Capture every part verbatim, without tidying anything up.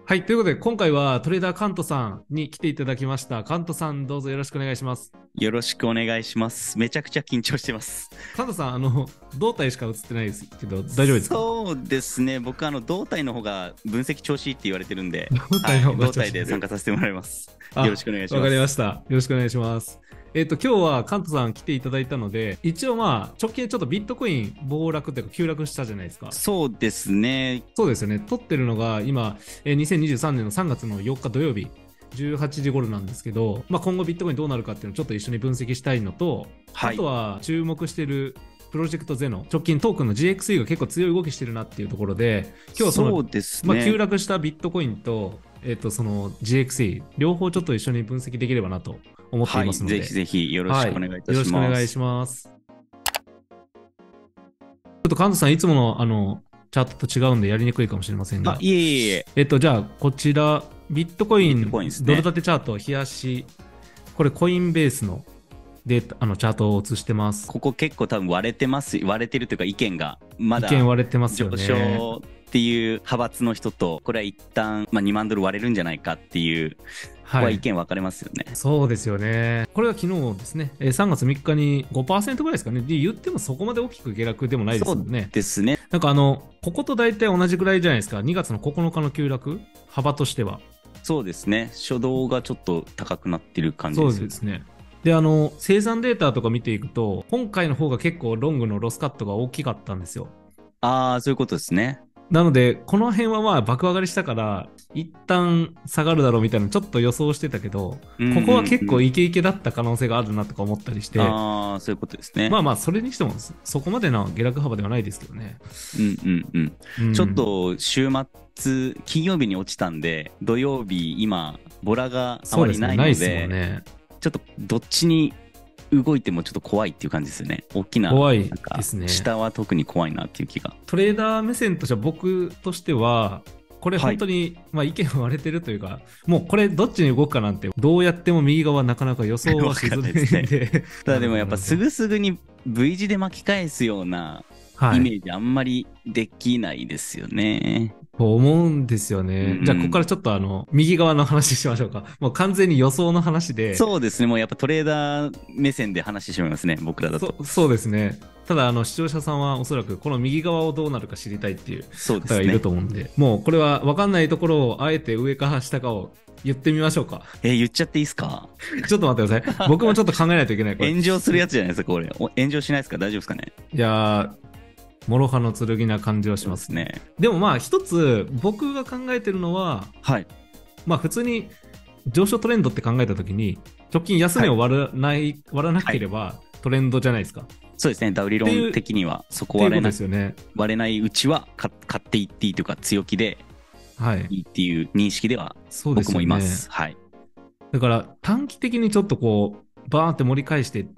はい。ということで、今回はトレーダーカントさんに来ていただきました。カントさん、どうぞよろしくお願いします。 よろしくお願いします。めちゃくちゃ緊張してます。 カントさん、あの、胴体しか映ってないですけど、大丈夫ですか？ そうですね。僕、あの、胴体の方が分析調子いいって言われてるんで、 胴体のはい、胴体で方が調子いい。 参加させてもらいます。よろしあ、 くお願いしわかりまします。 た。よろしくお願いします。えっと、今日はカントさん来ていただいたので、一応まあ、直近ちょっとビットコイン暴落というか急落したじゃないですか。 そうですね。 そうですよね。撮ってるのが今、えーにせんにじゅうさんねんのさんがつのよっか土曜日、じゅうはちじ頃なんですけど、まあ、今後ビットコインどうなるかっていうのをちょっと一緒に分析したいのと、あはい。 とは注目しているプロジェクトゼノ、直近トークンの ジーエックスイー が結構強い動きしてるなっていうところで、今日はその、 そうですまあ、急ね。 落したビットコインと、えっと、その ジーエックスイー、両方ちょっと一緒に分析できればなと思っていはい。 ますので、 ぜひぜひよろしはい。 くお願いいたよろししくお願いします。 ます。ちょっと神田さん、いつものあの、チャートと違うんでやりにくいかもしれませんあ、 が、 いえいえいえ。 えっと、じゃあ、こちら、ビットコイビットン、 コインですね。 ドル建てチャート、冷やし、これ、コインベースのデータ、あの、チャートを映してます。 ここ結構多分割れてます。割れてるというか意見がま意見だ割れてます上よね。 昇っていう派閥の人と、これは一旦、まあ、にまんドル割れるんじゃないかっていう、ここは意はい。 見分かれますよね。 そうですよね。これは昨日ですね、えーさんがつみっかにごパーセントぐらいですかね。で、言ってもそこまで大きく下落でもないですそうもんね。 ですね。 なんかあの、ここと大体同じぐらいじゃないですか。にがつのここのかの急落、幅としては。 そうですね。初動がちょっと高くなってる感じそですよね。 うですね。で、あの、生産データとか見ていくと、今回の方が結構ロングのロスカットが大きかったんですよ。 ああ、そういうことですね。 なので、この辺はまあ爆上がりしたから、一旦下がるだろうみたいなのちょっと予想してたけど、 うんここは結うんうん。 構イケイケだった可能性があるなとか思ったりして、 ああ、そういうことですね。 まあまあ、それにしてもそこまでの下落幅ではないですけどね。 うんうんうん。ちょっうん。 と週末、金曜日に落ちたんで、土曜日、今、ボラがあそうですね。 まりないないですもんので、 ね。 ちょっとどっちに動いてもちょっと怖いっていう感じですよね。大きな、 怖いなんか、 ですね。 下は特に怖いなっていう気が。 トレーダー目線としては僕としては、これはい。 本当に、まあ、意見割れてるというか、もうこれどっちに動くかなんて、どうやっても右側なかなか予想はわかしづらんないですね。 いんでただなるほど、 でもやっぱすなるほど。 ぐすぐに V 字で巻き返すようなイはい。 メージあんまりできないですよね。 と思うんですようね。じゃあ、ここからん。 ちょっとあの、右側の話しましょうか。もう完全に予想の話で、 そうですね。もうやっぱトレーダー目線で話してしまいますね。僕らだと。 そ、そうですね。ただ、あの、視聴者さんはおそらくこの右側をどうなるか知りたいっていう方がいるそうですね。 と思うんで、もうこれは分かんないところをあえて上か下かを言ってみましょうか。 えー言っちゃっていいですか？ ちょっと待ってください。僕もちょっと考えないといけない、これ。 炎上するやつじゃないですか、これ。お炎上しないですか？大丈夫ですかね？ いやー、諸刃の剣な感じはしそうでますね。 すね。 でもまあ、一つ僕が考えてるのは、 はい。 まあ普通に上昇トレンドって考えたときに、直近安はい。 値を割らない、割らなはい。 ければトレンドじゃないですか。っそうですね。ダウ理論ていう、っ的には、そこていうこと割れな、 ですよね。 割れないうちはか買っていっていいというか、強気ではい。 いいっていう認識では、 そうで僕もすよね。 います。はい。 だから短期的にちょっとこう、バーンって盛り返していって、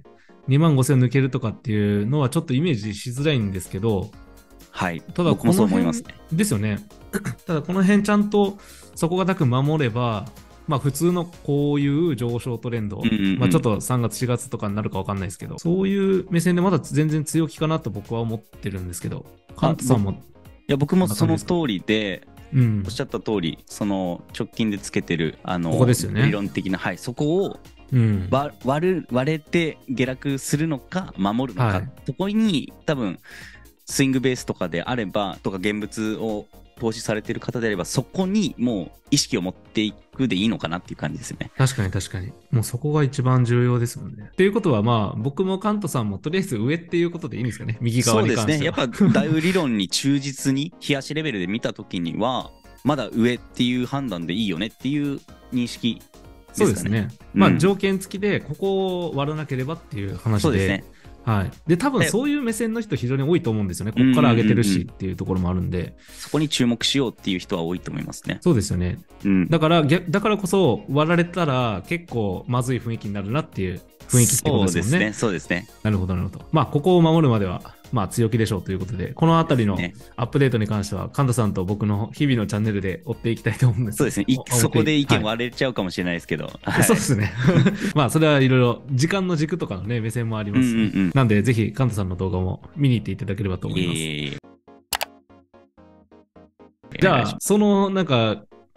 にまんごせん抜けるとかっていうのはちょっとイメージしづらいんですけど、 はい。 ただ僕もそうこの辺思いますね。 ですよね。ただこの辺ちゃんと底堅く守れば、まあ普通のこういう上昇トレンド、 うんうんうん。 まあちょっとさんがつしがつとかになるかわかんないですけど、そういう目線でまだ全然強気かなと僕は思ってるんですけど、カあ、僕、いントさんもや、僕もこんな感じですか？ その通りで、 うん。 おっしゃった通り、その直近でつけてる、あここでの、理すよね。 論的な、はい、そこをうん。 割割る、割れて下落するのか、守るのか、 はい。 そこに多分、スイングベースとかであれば、とか現物を投資されてる方であれば、そこにもう意識を持っていくでいいのかなっていう感じですよね。 確かに確かに。もうそこが一番重要ですもんね。っていうことはまあ、僕もカントさんもとりあえず上っていうことでいいんですかね。右側にそうですね。 関しては。 やっぱ、大ウ理論に忠実に、冷やしレベルで見たときには、まだ上っていう判断でいいよねっていう認識ですかね。 そうですね。まあ、 うん。 条件付きで、ここを割らなければっていう話で、 そうですね。 はい。で、多分で、 そういう目線の人非常に多いと思うんですよね。 うんうんここから上げてるしっうんうん。 ていうところもあるんで。 そこに注目しようっていう人は多いと思いますね。 そうですよね。 うん。 だから、逆だからこそ割られたら結構まずい雰囲気になるなっていう雰囲気ってことですもんね。 そうですね。そうですね。 なるほど、なるほど。まあ、ここを守るまでは、まあ、強気でしょうということで、このあたりのですね。 アップデートに関しては、神田さんと僕の日々のチャンネルで追っていきたいと思うんです。 そうですね。いお追ってい、 そこで意はい。 見割れちゃうかもしれないですけど。はい。 そうですね。まあ、それはいろいろ、時間の軸とかのね、目線もありうんますし。 うんうん。 なんで、ぜひ、神田さんの動画も見に行っていただければと思いえいます。 いえいえ。おじゃあ、 願いします。 その、なんか、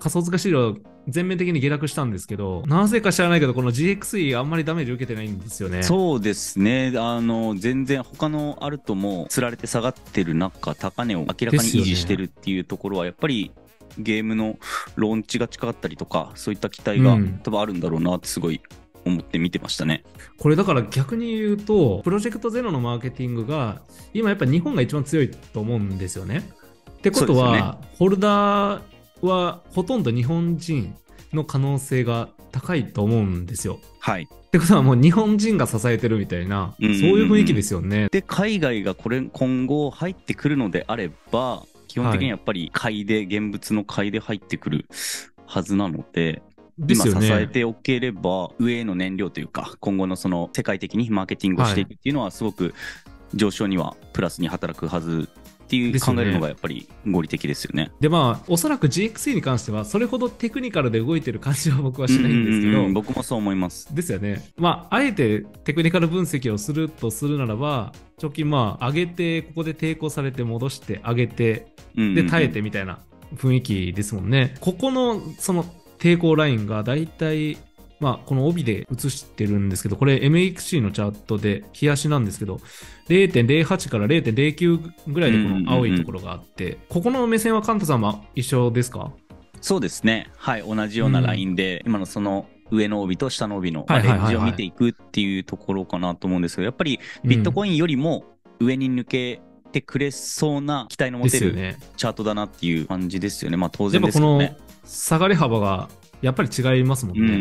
仮想通貨市場全面的に下落したんですけど、なぜか知らないけど、この ジーエックスイー あんまりダメージ受けてないんですよね。 そうですね。あの、全然他のアルトも釣られて下がってる中、高値を明らかに維持してるっていうところは、やっぱりゲームのローンチが近かったりとか、そういった期待が多分あるんだろうなってすごい思って見てましたね。 これだから逆に言うと、プロジェクトゼロのマーケティングが、今やっぱ日本が一番強いと思うんですよね。ってことは、ね、ホルダーはほとんど日本人の可能性が高いと思うんですよ。 はい。 ってことはもう日本人が支えてるみたいな、うんうんうん、そういう雰囲気ですよね。 で、海外がこれ今後入ってくるのであれば、基本的にやっぱり買いで、現物の買いで入ってくるはずなので、 ですよね、 今支えておければ、上への燃料というか、今後のその世界的にマーケティングをしていくっていうのは、すごく上昇にはプラスに働くはずっていう考えるのがやっぱり合理的ですよね。 で、まあ、おそらく ジーエックスイー に関しては、それほどテクニカルで動いてる感じは僕はしないんですけど、 うんうんうん、僕もそう思います。 ですよね。まあ、あえてテクニカル分析をするとするならば、直近、まあ、上げて、ここで抵抗されて、戻して、上げて、で、耐えてみたいな雰囲気ですもんね。ここの、その、抵抗ラインがだいたい、まあ、この帯で映してるんですけど、これ エムエックスシー のチャートで、日足なんですけど、れいてんれいはち から れいてんれいきゅう ぐらいでこの青いところがあって、うんうんうん、ここの目線はカンタさんは一緒ですか？ そうですね。はい、同じようなラインで、うん、今のその上の帯と下の帯のレンジを見ていくっていうところかなと思うんですけど、やっぱりビットコインよりも上に抜けてくれそうな期待の持てるチャートだなっていう感じですよね。まあ当然ですけどね。 やっぱこの下がり幅がやっぱり違いますもんね。うんうんうん、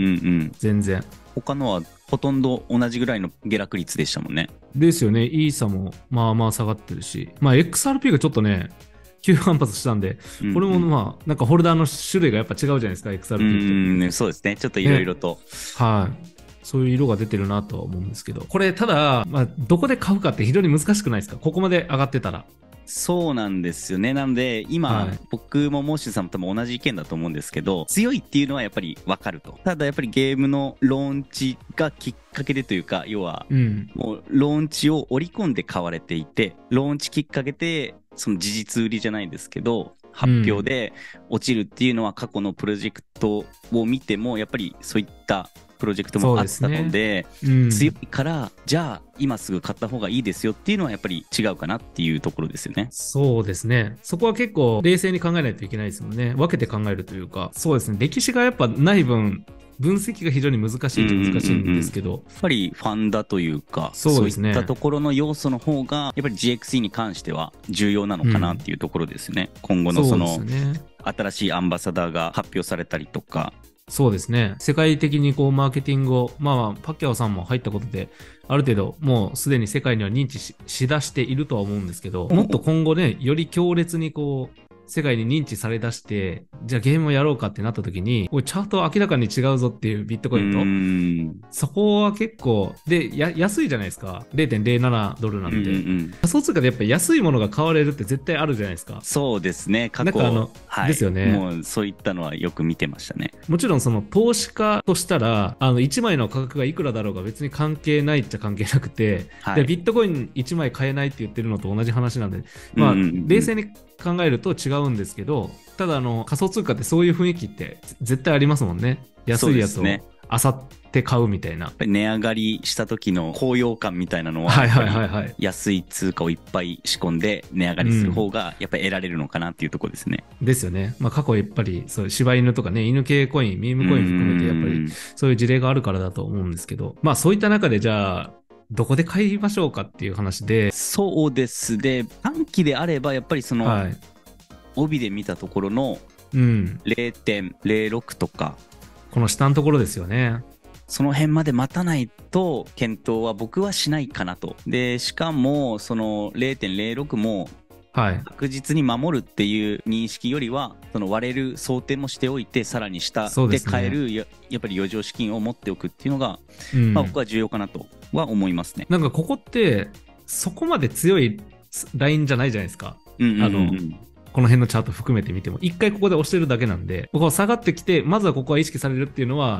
全然。 他のはほとんど同じぐらいの下落率でしたもんね。 ですよね。イーサもまあまあ下がってるし、まあ エックスアールピー がちょっとね、急反発したんで、うんうん、これもまあなんかホルダーの種類がやっぱ違うじゃないですか、エックスアールピー って。 うん、そうですね。ちょっといろいろと、 ね。はい。そういう色が出てるなとは思うんですけど、これただ、まあ、どこで買うかって非常に難しくないですか？ここまで上がってたら。 そうなんですよね。なので、今、はい、僕もモーシーさんも多分同じ意見だと思うんですけど、強いっていうのはやっぱり分かると。ただやっぱりゲームのローンチがきっかけでというか、要は、うん、もうローンチを織り込んで買われていて、ローンチきっかけで、その事実売りじゃないですけど、発表で落ちるっていうのは過去のプロジェクトを見ても、やっぱりそういったプロジェクトもあったの で, で、ねうん、強いからじゃあ今すぐ買った方がいいですよっていうのはやっぱり違うかなっていうところですよね。 そうですね。そこは結構冷静に考えないといけないですもんね。分けて考えるというか、そうですね。歴史がやっぱない分分析が非常に難しいっちゃ難しいんですけど、うんうんうんうん、 やっぱりファンダというか、 そうですね、 そういったところの要素の方がやっぱり ジーエックスイー に関しては重要なのかなっていうところですね、うん、今後のそのそ、ね、新しいアンバサダーが発表されたりとか。 そうですね。世界的にこうマーケティングを、まあ、パッキャオさんも入ったことで、ある程度もうすでに世界には認知 し, しだしているとは思うんですけど、もっと今後ね、より強烈にこう、世界に認知されだして、じゃあゲームをやろうかってなった時に、これチャートは明らかに違うぞっていうビットコインと、そこは結構、で、や安いじゃないですか。れいてんれいななドルなんて。うんうん、仮想通貨でやっぱり安いものが買われるって絶対あるじゃないですか。 そうですね。過去なんかあの、はい、ですよね。 もうそういったのはよく見てましたね。 もちろんその投資家としたら、あのいちまいの価格がいくらだろうが別に関係ないっちゃ関係なくて、はい、でビットコインいちまい買えないって言ってるのと同じ話なんで、まあ、うんうんうん、冷静に考えると違うんですけど、ただあの仮想通貨ってそういう雰囲気って絶対ありますもんね。安いやつを漁って買うみたいな。やっぱり値上がりした時の高揚感みたいなのは、 はいはいはいはい、 安い通貨をいっぱい仕込んで値上がりする方がやっぱり得られるのかなっていうところですね。 うん、ですよね。まあ過去やっぱりそう柴犬とかね、犬系コイン、ミームコイン含めてやっぱりそういう事例があるからだと思うんですけど、まあそういった中でじゃあどこで買いましょうかっていう話で。 そうですね。短期であればやっぱりその、はい、帯で見たところの れいてんれいろく とか、 この下のところですよね。 その辺まで待たないと検討は僕はしないかなと。でしかもその れいてんれいろく も確実に守るっていう認識よりは、その割れる想定もしておいて、さらに下で買える や, やっぱり余剰資金を持っておくっていうのが、うん、まあ、僕は重要かなとは思いますね。 なんかここってそこまで強いラインじゃないじゃないですか。うんうんうん、あのこの辺のチャート含めて見ても一回ここで押してるだけなんで、ここ下がってきてまずはここは意識されるっていうのは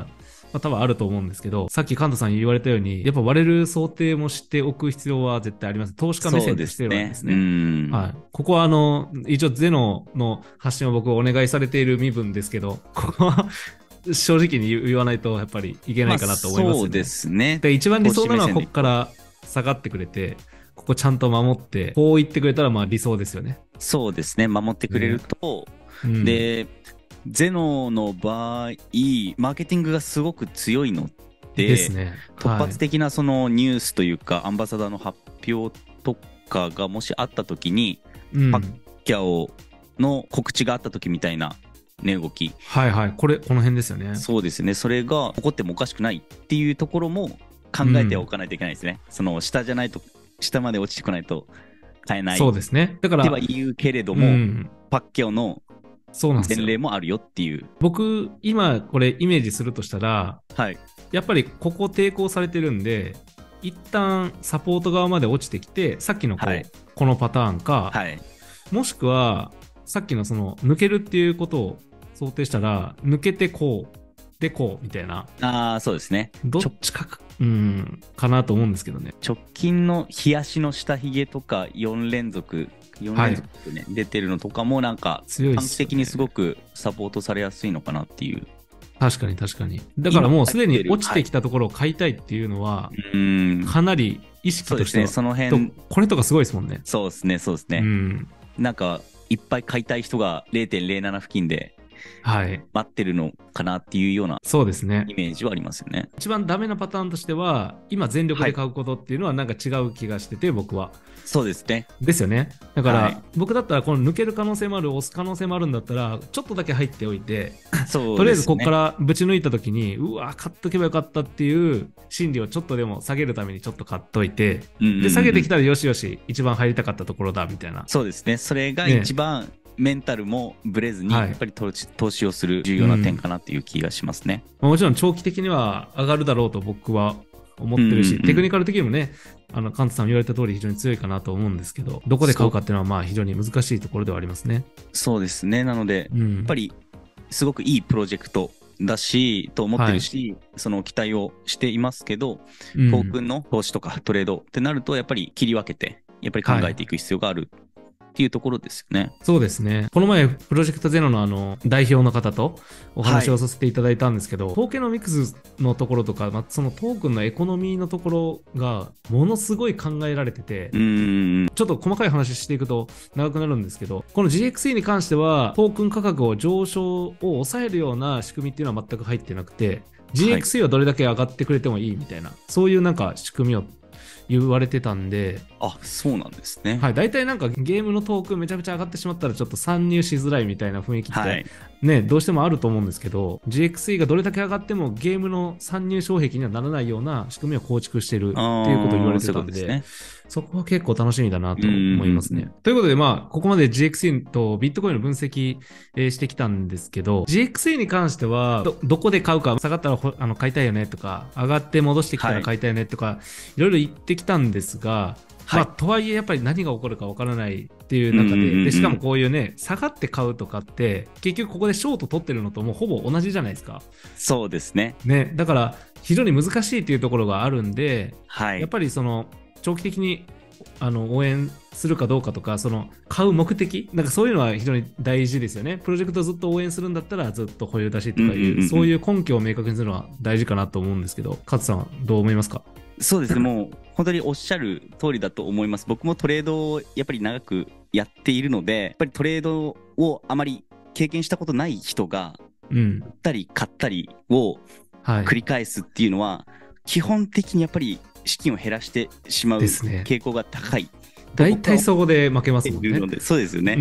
まあ、多分あると思うんですけど、さっきカンタさん言われたように、やっぱ割れる想定も知っておく必要は絶対あります。投資家目線としてはですね。 そうですね。 はい。ここはあの、一応ゼノの発信を僕お願いされている身分ですけど、ここは正直に言わないとやっぱりいけないかなと思いますよね。 そうですね。 で、一番理想なのはここから下がってくれて、ここちゃんと守って、こう言ってくれたらまあ理想ですよね。 そうですね。守ってくれると、ね、うん、で、ゼノの場合、マーケティングがすごく強いので、 ですね、 はい、突発的なそのニュースというか、アンバサダーの発表とかがもしあったときに、うん、パッキャオの告知があったときみたいな値動き。 はいはい。これ、この辺ですよね。 そうですね。それが起こってもおかしくないっていうところも考えておかないといけないですね。うん、その下じゃないと、下まで落ちてこないと買えない。 そうですね。だから。 では言うけれども、うん、パッキャオの前例もあるよっていう。 僕、今これイメージするとしたら、 はい、 やっぱりここ抵抗されてるんで、一旦サポート側まで落ちてきて、さっきのこう、はい、このパターンか、 はい、 もしくは、さっきのその抜けるっていうことを想定したら、抜けてこう、でこうみたいな。 ああ、そうですね。 どっちかか、うん、かなと思うんですけどね。 直近の日足の下髭とかよん連続、よん連続ね、はい、出てるのとかもなんか、短期的にすごくサポートされやすいのかなっていう。 確かに確かに。だからもうすでに落ちてきたところを買いたいっていうのは、はい、かなり意識としては、 そうですね、その辺。 これとかすごいですもんね。 そうですね、そうですね。うん、なんか、いっぱい買いたい人が れいてんれいなな 付近で、 はい、 待ってるのかなっていうようなそうですねイメージはありますよね。 一番ダメなパターンとしては今全力で買うことっていうのはなんか違う気がしてて、はい、僕はそうですねですよね。だから、はい、僕だったらこの抜ける可能性もある押す可能性もあるんだったらちょっとだけ入っておいてそう、ね、とりあえずここからぶち抜いた時にうわ買っとけばよかったっていう心理をちょっとでも下げるためにちょっと買っといて、うんうんうん、で下げてきたらよしよし一番入りたかったところだみたいな。 そうですね、それが一番、ね、メンタルもブレずに、やっぱり投資、投資をする重要な点かなっていう気がしますね、 うん、もちろん長期的には上がるだろうと僕は思ってるし、うんうんうん、テクニカル的にもね、あのカントさん言われた通り非常に強いかなと思うんですけど、どこで買うかっていうのはまあ非常に難しいところではありますね。 そうですね。なので、うん、やっぱりすごくいいプロジェクトだしと思ってるし、はい、その期待をしていますけど、うん、トークンの投資とかトレードってなるとやっぱり切り分けてやっぱり考えていく必要がある、はいっていうところですよね。 そうですね。この前、プロジェクトゼノのあの代表の方とお話をさせていただいたんですけど、はい、トーケノミクスのところとか、まあ、そのトークンのエコノミーのところがものすごい考えられてて、うーんちょっと細かい話していくと長くなるんですけど、この ジーエックスイー に関しては、トークン価格を上昇を抑えるような仕組みっていうのは全く入ってなくて、ジーエックスイー はどれだけ上がってくれてもいいみたいな、はい、そういうなんか仕組みを言われてたんで。 あ、そうなんですね。 はい、大体なんかゲームのトークンめちゃくちゃ上がってしまったらちょっと参入しづらいみたいな雰囲気って、はい、ね、どうしてもあると思うんですけど、 ジーエックスイー がどれだけ上がってもゲームの参入障壁にはならないような仕組みを構築してるっていうことを言われてたんで、そういうことですね。そこは結構楽しみだなと思いますね。ということで、まあ、ここまで ジーエックスイー とビットコインの分析、えー、してきたんですけど、ジーエックスイー に関してはど、どこで買うか、下がったらあの買いたいよねとか、上がって戻してきたら買いたいよねとか、はい、いろいろ言ってきたんですが、はい、まあ、とはいえやっぱり何が起こるか分からないっていう中で、でしかもこういうね、下がって買うとかって結局ここでショート取ってるのともうほぼ同じじゃないですか。 そうですね。 ね、だから非常に難しいっていうところがあるんで、 はい、 やっぱりその長期的にあの応援するかどうかとか、その買う目的なんかそういうのは非常に大事ですよね。プロジェクトをずっと応援するんだったらずっと保有だしとかいう、うんうんうん、そういう根拠を明確にするのは大事かなと思うんですけど、勝さんはどう思いますか？ そうですね、もう本当におっしゃる通りだと思います。僕もトレードをやっぱり長くやっているので、やっぱりトレードをあまり経験したことない人が売ったり買ったりを繰り返すっていうのは、基本的にやっぱり資金を減らしてしまう傾向が高い。 大体そこで負けますもんね。 そうですよね、うん、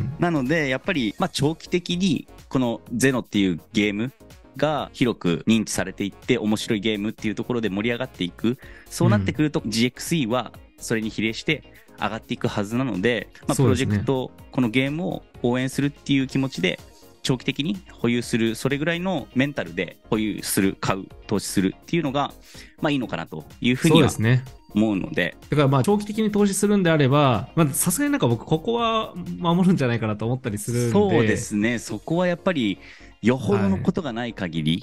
なのでやっぱり、まあ、長期的にこのゼノっていうゲームが広く認知されていって面白いゲームっていうところで盛り上がっていく、そうなってくると ジーエックスイー はそれに比例して上がっていくはずなので、まあ、プロジェクト、ね、このゲームを応援するっていう気持ちで長期的に保有する、それぐらいのメンタルで保有する、買う、投資するっていうのがまあいいのかなというふうには思うので、 だからまあ長期的に投資するんであれば、さすがになんか僕ここは守るんじゃないかなと思ったりするんで。 そうですね、そこはやっぱりよほどのことがない限り、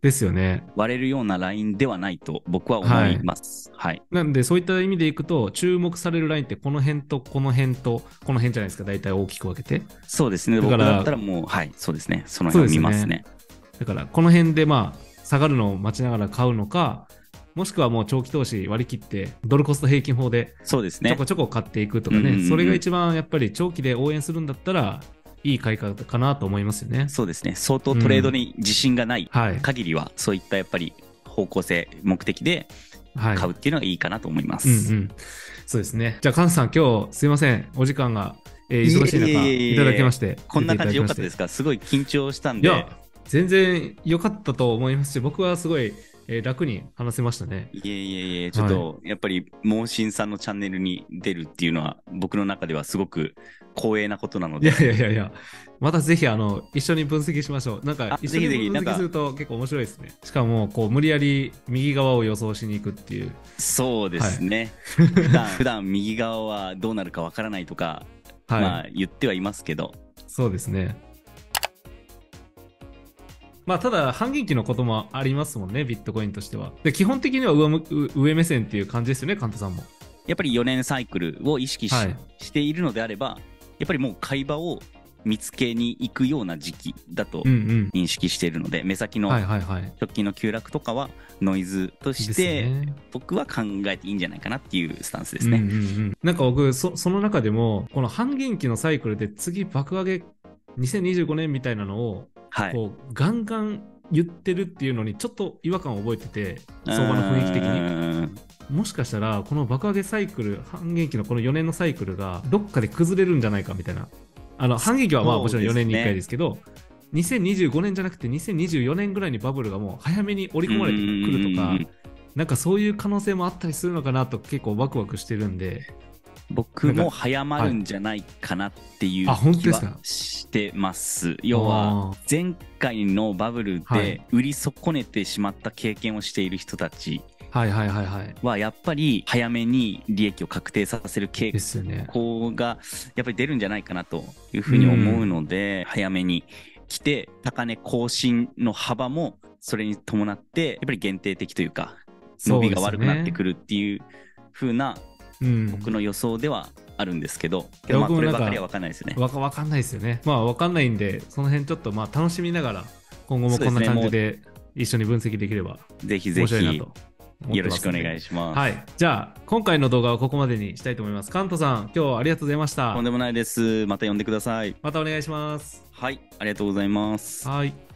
ですよね。 割れるようなラインではないと僕は思います。はい。はい、 なんで、そういった意味でいくと、注目されるラインってこの辺とこの辺とこの辺じゃないですか、大体大きく分けて。 そうですね。だから僕だったらもう、はい、そうですね。その辺を見ますね。 だから、この辺でまあ、下がるのを待ちながら買うのか、もしくはもう長期投資割り切って、ドルコスト平均法で、そうですね。ちょこちょこ買っていくとかね、うんうんうん、それが一番やっぱり長期で応援するんだったら、いい買い方かなと思いますよね。 そうですね。相当トレードに自信がない限りは、うんはい、そういったやっぱり方向性、目的で買うっていうのがいいかなと思います。 はいうんうん、そうですね。じゃあ、カンさん、今日すいません。お時間が、えー、忙しい中いただきまして。 こんな感じでよかったですか？すごい緊張したんで。 いや、全然良かったと思いますし、僕はすごい、えー、楽に話せましたね。 いえいえいえ、ちょっと、はい、やっぱり、モーシンさんのチャンネルに出るっていうのは、僕の中ではすごく光栄なことなので。 いやいやいやいや、またぜひ、あの、一緒に分析しましょう。なんか、一緒に分析すると結構面白いですね。しかも、こう、無理やり右側を予想しに行くっていう。 そうですね。はい、普段、普段右側はどうなるかわからないとか、はい、まあ、言ってはいますけど。 そうですね。まあ、ただ、半減期のこともありますもんね、ビットコインとしては。で、基本的には 上, 上目線っていう感じですよね、カンタさんも。 やっぱりよねんサイクルを意識 し,、はい、しているのであれば、やっぱりもう買い場を見つけに行くような時期だと認識しているので、うんうん、目先の直近の急落とかはノイズとして、僕は考えていいんじゃないかなっていうスタンスですね。うんうんうん、 なんか僕そ、その中でも、この半減期のサイクルで次爆上げにせんにじゅうごねんみたいなのを、はい、こうガンガン言ってるっていうのにちょっと違和感を覚えてて、相場の雰囲気的にもしかしたらこの爆上げサイクル、半減期のこのよねんのサイクルがどっかで崩れるんじゃないかみたいな。あの半減期はまあもちろんよねんにいっかいですけど、にせんにじゅうごねんじゃなくてにせんにじゅうよねんぐらいにバブルがもう早めに織り込まれてくるとか、なんかそういう可能性もあったりするのかなと結構ワクワクしてるんで、 僕も早まるんじゃないかなっていう気はしてます。はい、要は前回のバブルで売り損ねてしまった経験をしている人たちはやっぱり早めに利益を確定させる傾向がやっぱり出るんじゃないかなというふうに思うので、早めに来て高値更新の幅もそれに伴ってやっぱり限定的というか伸びが悪くなってくるっていう風な僕の予想ではあるんですけど、けどまあこればかりは分かんないですよね。 わか分かんないですよね。まあ分かんないんで、その辺ちょっとまあ楽しみながら今後もこんな感じで一緒に分析できればぜひぜひよろしくお願いします。 はい、じゃあ今回の動画はここまでにしたいと思います。カントさん、今日はありがとうございました。 とんでもないです。また呼んでください。 またお願いします。 はい、ありがとうございます。 はい。